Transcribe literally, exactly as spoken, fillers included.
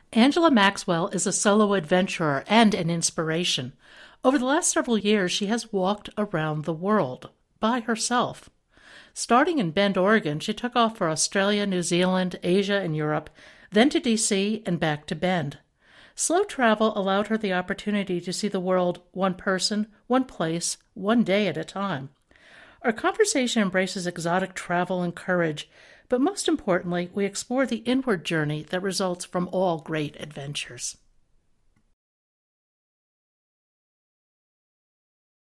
Angela Maxwell is a solo adventurer and an inspiration. Over the last several years, she has walked around the world by herself. Starting in Bend, Oregon, she took off for Australia, New Zealand, Asia, and Europe, then to D C and back to Bend. Slow travel allowed her the opportunity to see the world one person, one place, one day at a time. Our conversation embraces exotic travel and courage, but most importantly, we explore the inward journey that results from all great adventures.